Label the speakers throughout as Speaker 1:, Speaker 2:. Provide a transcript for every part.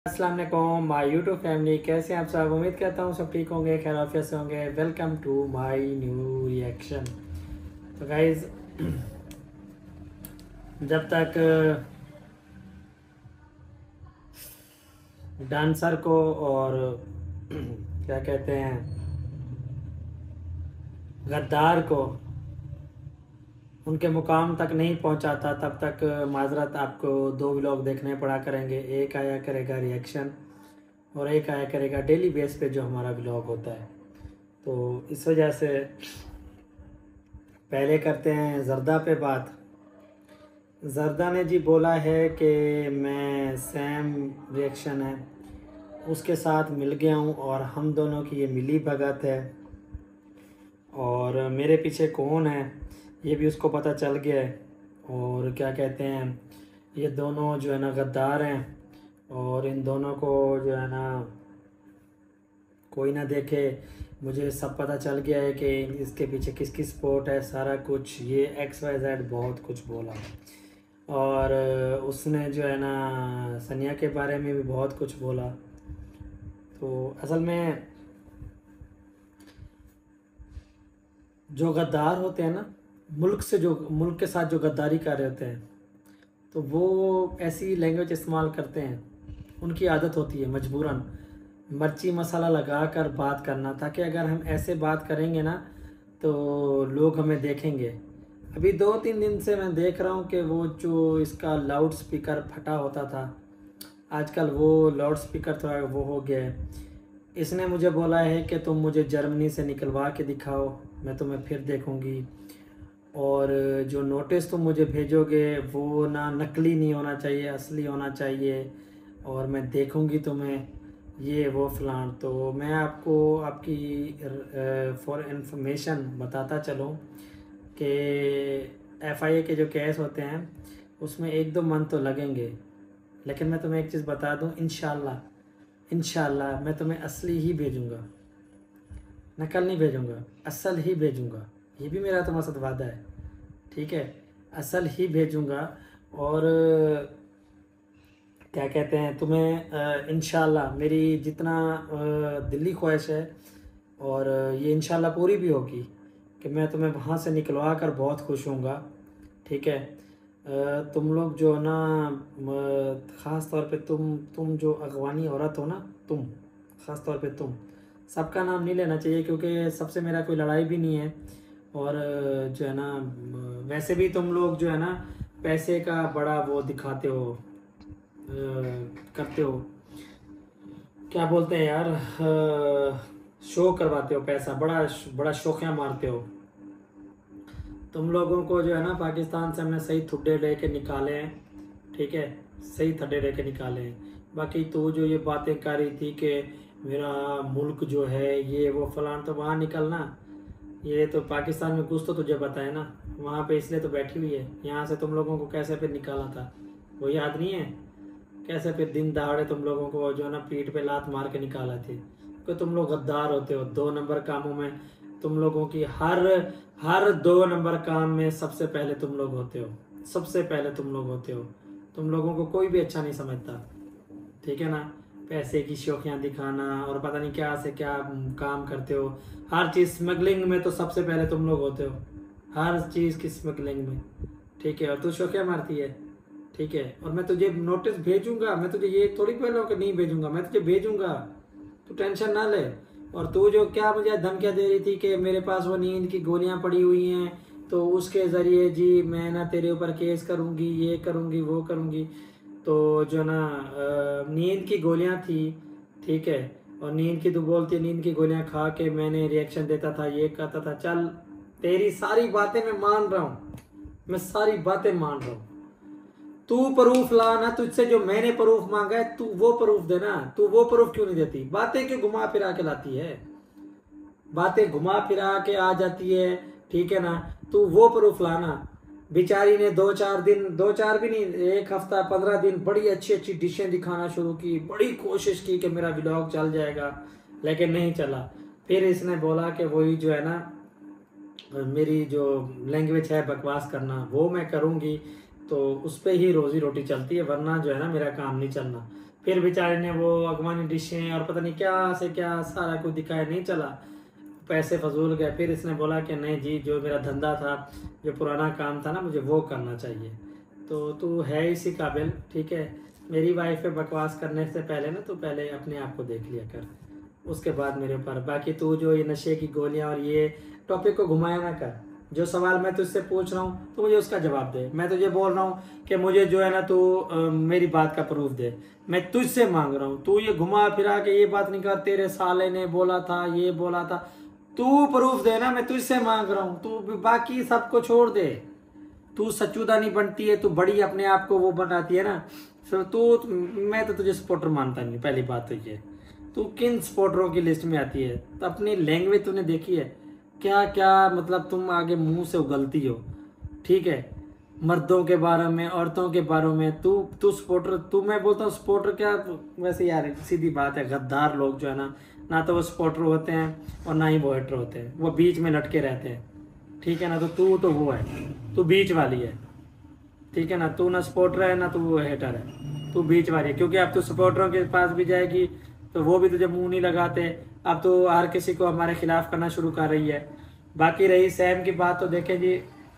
Speaker 1: अस्सलाम वालेकुम my YouTube family, कैसे हैं आप सब। उम्मीद करता हूँ सब ठीक होंगे, खैर आफियत से होंगे। Welcome to my new reaction. तो गाइज, जब तक डांसर को और क्या कहते हैं गद्दार को उनके मुकाम तक नहीं पहुंचाता, तब तक माजरत आपको दो व्लॉग देखने पड़ा करेंगे। एक आया करेगा रिएक्शन और एक आया करेगा डेली बेस पे जो हमारा व्लॉग होता है। तो इस वजह से पहले करते हैं जर्दा पे बात। जर्दा ने जी बोला है कि मैं सैम रिएक्शन है उसके साथ मिल गया हूँ और हम दोनों की ये मिली भगत है, और मेरे पीछे कौन है ये भी उसको पता चल गया है। और क्या कहते हैं, ये दोनों जो है ना गद्दार हैं, और इन दोनों को जो है ना कोई ना देखे। मुझे सब पता चल गया है कि इसके पीछे किस किस स्पोर्ट है, सारा कुछ। ये XYZ बहुत कुछ बोला, और उसने जो है ना सनिया के बारे में भी बहुत कुछ बोला। तो असल में जो गद्दार होते हैं ना, मुल्क के साथ जो गद्दारी कर रहे होते हैं, तो वो ऐसी लैंग्वेज इस्तेमाल करते हैं। उनकी आदत होती है मजबूरन मिर्ची मसाला लगा कर बात करना, ताकि अगर हम ऐसे बात करेंगे ना तो लोग हमें देखेंगे। अभी 2-3 दिन से मैं देख रहा हूँ कि वो जो इसका लाउड स्पीकर फटा होता था, आजकल वो लाउड स्पीकर थोड़ा वो हो गया है। इसने मुझे बोला है कि तुम मुझे जर्मनी से निकलवा के दिखाओ, मैं तुम्हें फिर देखूँगी। और जो नोटिस तुम मुझे भेजोगे वो ना नकली नहीं होना चाहिए, असली होना चाहिए, और मैं देखूँगी तुम्हें, ये वो फलान। तो मैं आपको आपकी फॉर इंफॉर्मेशन बताता चलूँ कि FIA के जो केस होते हैं उसमें 1-2 मंथ तो लगेंगे, लेकिन मैं तुम्हें एक चीज़ बता दूँ, इंशाल्लाह मैं तुम्हें असली ही भेजूँगा, नकल नहीं भेजूँगा, असल ही भेजूँगा। ये भी मेरा तुम्हारे साथ वादा है, ठीक है। असल ही भेजूँगा। और क्या कहते हैं, तुम्हें इंशाल्लाह मेरी जितना दिली ख्वाहिश है, और ये इंशाल्लाह पूरी भी होगी, कि मैं तुम्हें वहाँ से निकलवा कर बहुत खुश होऊंगा, ठीक है। तुम लोग जो ना ख़ास तौर पे तुम जो अगवानी औरत हो ना, तुम ख़ास तौर पे तुम, सबका नाम नहीं लेना चाहिए क्योंकि सबसे मेरा कोई लड़ाई भी नहीं है। और जो है ना वैसे भी तुम लोग जो है ना पैसे का बड़ा वो दिखाते हो, करते हो, क्या बोलते हैं यार, शो करवाते हो, पैसा बड़ा बड़ा शौकिया मारते हो। तुम लोगों को जो है ना पाकिस्तान से हमने सही थुड्डे लेके निकाले हैं, ठीक है, सही थड्डे लेके निकाले हैं। बाकी तो जो ये बातें कर रही थी कि मेरा मुल्क जो है ये वो फलान, तो वहाँ निकलना, ये तो पाकिस्तान में कुछ तो तुझे पता है ना, वहाँ पे इसलिए तो बैठी हुई है। यहाँ से तुम लोगों को कैसे फिर निकाला था वो याद नहीं है, कैसे फिर दिन दहाड़े तुम लोगों को जो है ना पीठ पे लात मार के निकाला थे। क्योंकि तुम लोग गद्दार होते हो, 2 नंबर कामों में तुम लोगों की हर 2 नंबर काम में सबसे पहले तुम लोग होते हो, सबसे पहले तुम लोग होते हो। तुम लोगों को कोई भी अच्छा नहीं समझता, ठीक है ना। पैसे की शौकियाँ दिखाना और पता नहीं क्या से क्या काम करते हो। हर चीज़ स्मगलिंग में तो सबसे पहले तुम लोग होते हो, हर चीज़ की स्मगलिंग में, ठीक है। और तू शौकिया मारती है, ठीक है। और मैं तुझे नोटिस भेजूंगा, मैं तुझे ये थोड़ी बोल रहा हूँ कि नहीं भेजूंगा, मैं तुझे भेजूंगा, तू टेंशन ना ले। और तू जो क्या मुझे धमकियाँ दे रही थी कि मेरे पास वो नींद की गोलियाँ पड़ी हुई हैं, तो उसके ज़रिए जी मैं ना तेरे ऊपर केस करूँगी, ये करूँगी, वो करूँगी। तो जो ना नींद की गोलियाँ थी, ठीक है, और नींद की तू बोलती है नींद की गोलियाँ खा के मैंने रिएक्शन देता था, ये करता था। चल, तेरी सारी बातें मैं मान रहा हूँ, मैं सारी बातें मान रहा हूँ। तू प्रूफ ला ना, तुझसे जो मैंने प्रूफ मांगा है तू वो प्रूफ देना। तू वो प्रूफ क्यों नहीं देती, बातें क्यों घुमा फिरा के लाती है, बातें घुमा फिरा के आ जाती है, ठीक है ना। तू वो प्रूफ लाना। बेचारी ने 2-4 दिन, 2-4 भी नहीं, 1 हफ्ता 15 दिन बड़ी अच्छी अच्छी डिशें दिखाना शुरू की, बड़ी कोशिश की कि मेरा व्लॉग चल जाएगा, लेकिन नहीं चला। फिर इसने बोला कि वही जो है ना मेरी जो लैंग्वेज है बकवास करना, वो मैं करूँगी तो उस पर ही रोज़ी रोटी चलती है, वरना जो है ना मेरा काम नहीं चलना। फिर बेचारे ने वो अगवानी डिशें और पता नहीं क्या से क्या सारा कुछ दिखाया, नहीं चला, पैसे फजूल गए। फिर इसने बोला कि नहीं जी, जो मेरा धंधा था, जो पुराना काम था ना, मुझे वो करना चाहिए। तो तू है इसी काबिल, ठीक है। मेरी वाइफ पे बकवास करने से पहले ना तू पहले अपने आप को देख लिया कर, उसके बाद मेरे ऊपर। बाकी तू जो ये नशे की गोलियां और ये टॉपिक को घुमाया ना कर। जो सवाल मैं तुझसे पूछ रहा हूँ तो मुझे उसका जवाब दे। मैं तुझे बोल रहा हूँ कि मुझे जो है ना तू मेरी बात का प्रूफ दे। मैं तुझसे मांग रहा हूँ, तू ये घुमा फिरा के ये बात नहीं कर, तेरे साले ने बोला था, ये बोला था, तू प्रूफ दे ना। मैं तुझसे मांग रहा हूँ, तू बाकी सबको छोड़ दे। तू सच्चूदा नहीं बनती है, तू बड़ी अपने आप को वो बनाती है ना। तू मैं तो तुझे सपोर्टर मानता नहीं, पहली बात तो ये। तू किन सपोर्टरों की लिस्ट में आती है? तो अपनी लैंग्वेज तूने देखी है क्या? क्या मतलब तुम आगे मुंह से उगलती हो, ठीक है। मर्दों के बारे में, औरतों के बारे में तू तू सपोर्टर, तू मैं बोलता हूँ सपोर्टर क्या। वैसे यार सीधी बात है, गद्दार लोग जो है ना, ना तो वो सपोर्टर होते हैं और ना ही वो हेटर होते हैं, वो बीच में लटके रहते हैं, ठीक है ना। तो तू तो वो है, तू बीच वाली है, ठीक है ना। तू ना सपोर्टर है ना तू हेटर है, तू बीच वाली है। क्योंकि अब तू सपोर्टरों के पास भी जाएगी तो वो भी तुझे मुंह नहीं लगाते। अब तो हर किसी को हमारे खिलाफ करना शुरू कर रही है। बाकी रही सैम की बात, तो देखें जी,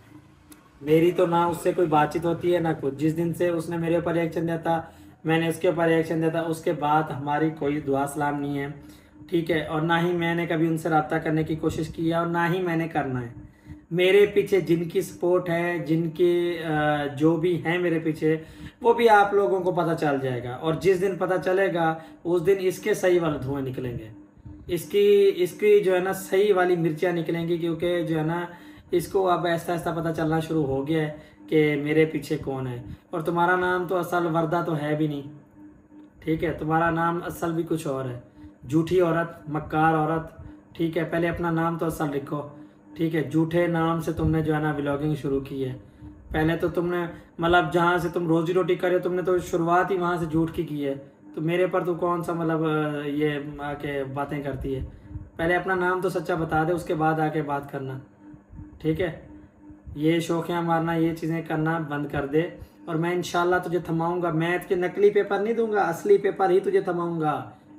Speaker 1: मेरी तो ना उससे कोई बातचीत होती है ना कुछ। जिस दिन से उसने मेरे ऊपर रिएक्शन दिया था, मैंने उसके ऊपर रिएक्शन दिया था, उसके बाद हमारी कोई दुआ सलाम नहीं है, ठीक है। और ना ही मैंने कभी उनसे रब्ता करने की कोशिश की है और ना ही मैंने करना है। मेरे पीछे जिनकी सपोर्ट है, जिनके जो भी हैं मेरे पीछे, वो भी आप लोगों को पता चल जाएगा। और जिस दिन पता चलेगा उस दिन इसके सही वाले धुएं निकलेंगे, इसकी इसकी जो है ना सही वाली मिर्चियाँ निकलेंगी। क्योंकि जो है ना इसको अब ऐसा ऐसा पता चलना शुरू हो गया है कि मेरे पीछे कौन है। और तुम्हारा नाम तो असल वर्दा तो है भी नहीं, ठीक है। तुम्हारा नाम असल भी कुछ और है, झूठी औरत, मक्कार औरत, ठीक है। पहले अपना नाम तो असल लिखो, ठीक है। झूठे नाम से तुमने जो है ना व्लॉगिंग शुरू की है। पहले तो तुमने मतलब जहाँ से तुम रोजी रोटी कर रहे हो, तुमने तो शुरुआत ही वहाँ से झूठ की है। तो मेरे पर तो कौन सा मतलब ये आके बातें करती है। पहले अपना नाम तो सच्चा बता दे, उसके बाद आके बात करना, ठीक है। ये शौकियाँ मारना, ये चीज़ें करना बंद कर दे। और मैं इंशाल्लाह तुझे थमाऊंगा। मैथ के नकली पेपर नहीं दूंगा, असली पेपर ही तुझे थमाऊंगा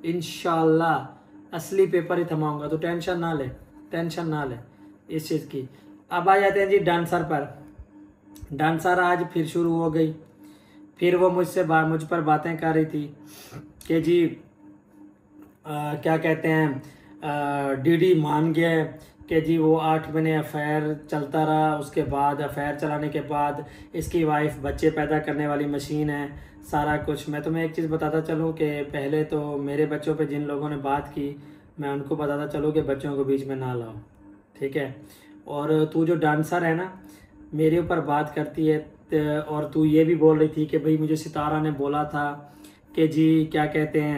Speaker 1: इंशाल्लाह। असली पेपर ही थमाऊंगा, तो टेंशन ना ले, टेंशन ना ले इस चीज़ की। अब आ जाते हैं जी डांसर पर। डांसर आज फिर शुरू हो गई। फिर वो मुझ पर बातें कर रही थी कि जी क्या कहते हैं, डीडी मान गया कि जी वो 8 महीने अफेयर चलता रहा। उसके बाद अफेयर चलाने के बाद इसकी वाइफ बच्चे पैदा करने वाली मशीन है, सारा कुछ। मैं तुम्हें एक चीज़ बताता चलूँ कि पहले तो मेरे बच्चों पे जिन लोगों ने बात की, मैं उनको बताता चलूँ कि बच्चों को बीच में ना लाओ, ठीक है। और तू जो डांसर है ना, मेरे ऊपर बात करती है और तू ये भी बोल रही थी कि भाई मुझे सितारा ने बोला था कि जी क्या कहते हैं,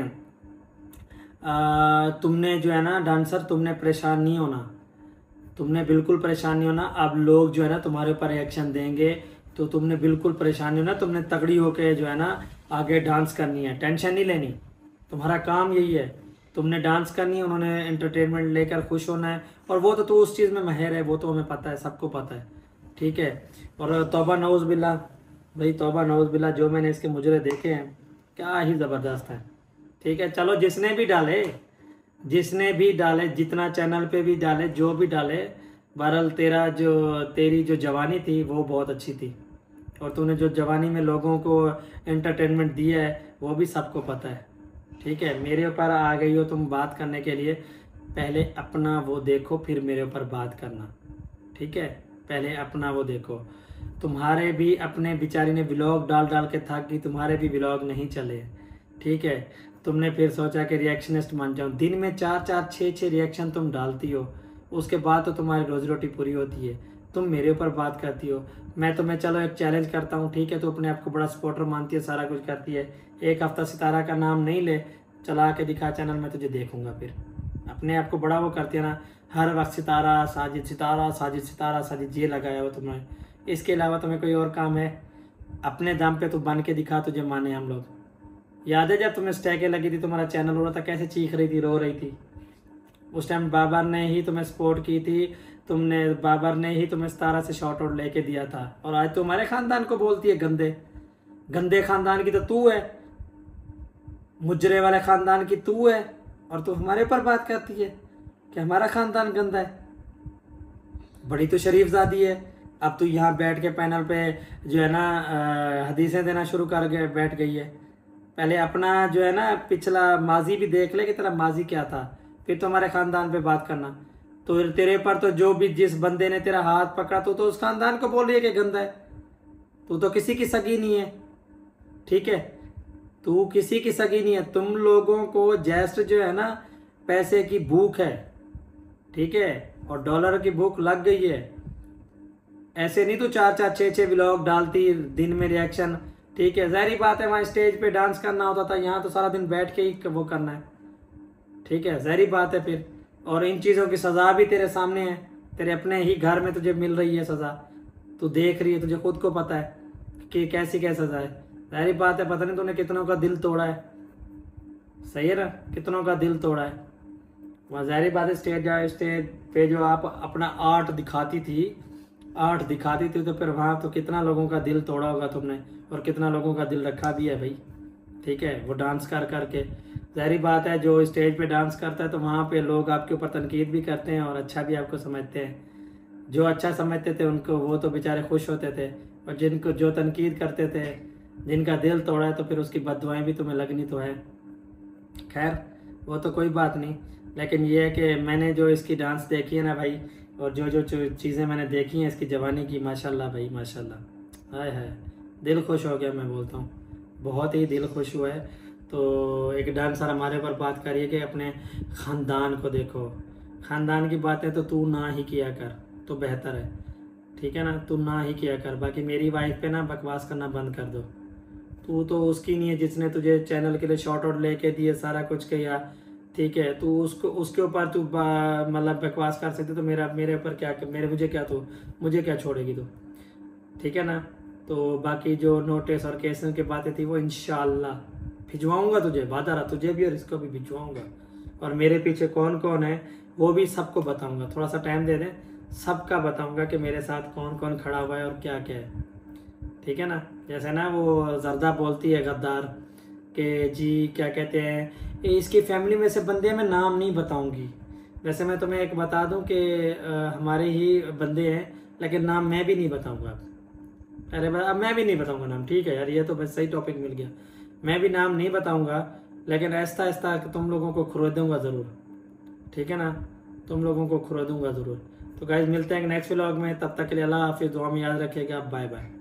Speaker 1: तुमने जो है ना डांसर, तुमने परेशान नहीं होना, तुमने बिल्कुल परेशान नहीं होना। अब लोग जो है ना तुम्हारे ऊपर रिएक्शन देंगे, तो तुमने बिल्कुल परेशान नहीं होना। तुमने तगड़ी होकर जो है ना आगे डांस करनी है, टेंशन नहीं लेनी। तुम्हारा काम यही है, तुमने डांस करनी है, उन्होंने एंटरटेनमेंट लेकर खुश होना है। और वो तो तू उस चीज़ में माहिर है, वो तो हमें पता है, सबको पता है, ठीक है। और तौबा नौज़ बिल्ला, भाई तौबा नौज़ बिल्ला, जो मैंने इसके मुजरे देखे हैं क्या ही ज़बरदस्त है, ठीक है। चलो जिसने भी डाले, जिसने भी डाले, जितना चैनल पे भी डाले, जो भी डाले, बहरहाल तेरी जो जवानी थी वो बहुत अच्छी थी। और तूने जो जवानी में लोगों को एंटरटेनमेंट दिया है वो भी सबको पता है, ठीक है। मेरे ऊपर आ गई हो तुम बात करने के लिए, पहले अपना वो देखो फिर मेरे ऊपर बात करना, ठीक है। पहले अपना वो देखो। तुम्हारे भी अपने बेचारी ने व्लॉग डाल डाल के थक गई, तुम्हारे भी व्लॉग नहीं चले, ठीक है। तुमने फिर सोचा कि रिएक्शनिस्ट मान जाऊँ। दिन में 4-4, 6-6 रिएक्शन तुम डालती हो, उसके बाद तो तुम्हारी रोजी रोटी पूरी होती है। तुम मेरे ऊपर बात करती हो। मैं तुम्हें चलो एक चैलेंज करता हूँ, ठीक है। तो अपने आप को बड़ा सपोर्टर मानती है, सारा कुछ करती है। एक हफ्ता सितारा का नाम नहीं ले, चला के दिखा चैनल, मैं तुझे देखूंगा। फिर अपने आप को बड़ा वो करती है ना, हर वक्त सितारा साजिद, सितारा साजिद, सितारा साजिद, ये लगाया हो तुम्हें। इसके अलावा तुम्हें कोई और काम है? अपने दम पे तो बन के दिखा, तुझे माने हम लोग। याद है जब तुम्हें स्टैके लगी थी, तुम्हारा चैनल हो रहा था, कैसे चीख रही थी, रो रही थी। उस टाइम बाबर ने ही तुम्हें सपोर्ट की थी, बाबर ने ही तुम्हें सितारा से शॉर्ट आउट लेके दिया था। और आज तुम्हारे खानदान को बोलती है गंदे, गंदे खानदान की तो तू है। मुजरे वाले ख़ानदान की तू है और तू हमारे ऊपर बात करती है कि हमारा ख़ानदान गंदा है। बड़ी तो शरीफजादी है। अब तू यहाँ बैठ के पैनल पे जो है ना हदीसें देना शुरू कर के बैठ गई है। पहले अपना जो है ना पिछला माजी भी देख ले कि तेरा माजी क्या था, फिर तो हमारे ख़ानदान पे बात करना। तो तेरे पर तो जो भी जिस बंदे ने तेरा हाथ पकड़ा तो उस ख़ानदान को बोल रही है कि गंदा है। तू तो किसी की सगी नहीं है, ठीक है, तू किसी की सगी नहीं है। तुम लोगों को जस्ट जो है ना पैसे की भूख है, ठीक है, और डॉलर की भूख लग गई है। ऐसे नहीं तो 4-4 6-6 व्लॉग डालती दिन में रिएक्शन, ठीक है। ज़ाहिर बात है वहाँ स्टेज पे डांस करना होता था, यहाँ तो सारा दिन बैठ के ही वो करना है, ठीक है, ज़ाहिर बात है फिर। और इन चीज़ों की सज़ा भी तेरे सामने है, तेरे अपने ही घर में तुझे मिल रही है सज़ा, तू देख रही है, तुझे खुद को पता है कि कैसी क्या सज़ा है। ज़ाहिर बात है पता नहीं तूने कितनों का दिल तोड़ा है, सही है ना, कितनों का दिल तोड़ा है। वहाँ ज़ाहिर बात है स्टेज पे जो आप अपना आर्ट दिखाती थी तो फिर वहाँ तो कितना लोगों का दिल तोड़ा होगा तुमने, और कितना लोगों का दिल रखा भी है भाई, ठीक है। वो डांस कर के ज़ाहिर बात है जो स्टेज पे डांस करता है तो वहाँ पे लोग आपके ऊपर तनकीद भी करते हैं और अच्छा भी आपको समझते हैं। जो अच्छा समझते थे उनको वो तो बेचारे खुश होते थे, और जिनको जो तनकीद करते थे, जिनका दिल तोड़ा है, तो फिर उसकी बददुआएं भी तुम्हें लगनी तो है। खैर वो तो कोई बात नहीं, लेकिन ये है कि मैंने जो इसकी डांस देखी है ना भाई, और जो चीज़ें मैंने देखी हैं इसकी जवानी की, माशाल्लाह भाई माशाल्लाह, हाय हाय, दिल खुश हो गया। मैं बोलता हूँ बहुत ही दिल खुश हुआ है। तो एक डांसर हमारे ऊपर बात करिए कि अपने ख़ानदान को देखो, ख़ानदान की बातें तो तू ना ही किया कर तो बेहतर है, ठीक है ना, तू ना ही किया कर। बाकी मेरी वाइफ पे ना बकवास करना बंद कर दो। तू तो उसकी नहीं है जिसने तुझे चैनल के लिए शॉर्ट आउट लेके दिए, सारा कुछ किया, ठीक है। तू उसको उसके ऊपर तू मतलब बकवास कर सकते, तो मेरे ऊपर क्या, मुझे क्या, तू मुझे क्या छोड़ेगी तू, ठीक है ना। तो बाकी जो नोटिस और केसों की बातें थी वो इंशाल्लाह भिजवाऊंगा तुझे, वादा रहा, तुझे भी और इसको भी भिजवाऊंगा। और मेरे पीछे कौन कौन है वो भी सबको बताऊंगा, थोड़ा सा टाइम दे दें, सबका बताऊंगा कि मेरे साथ कौन कौन खड़ा हुआ है और क्या क्या है, ठीक है ना। जैसे ना वो जरदा बोलती है गद्दार कि जी क्या कहते हैं, इसकी फैमिली में से बंदे मैं नाम नहीं बताऊंगी। वैसे मैं तुम्हें एक बता दूं कि हमारे ही बंदे हैं, लेकिन नाम मैं भी नहीं बताऊंगा। अरे अब मैं भी नहीं बताऊंगा नाम, ठीक है यार, ये तो बस सही टॉपिक मिल गया। मैं भी नाम नहीं बताऊंगा, लेकिन आहिस्ता आहिस्ता तुम लोगों को खुरदूंगा ज़रूर, ठीक है ना, तुम लोगों को खुरदूंगा ज़रूर। तो गाइज मिलते हैं नेक्स्ट व्लॉग में, तब तक के लिए अल्लाह हाफिज़, दुआ में याद रखिएगा, बाय बाय।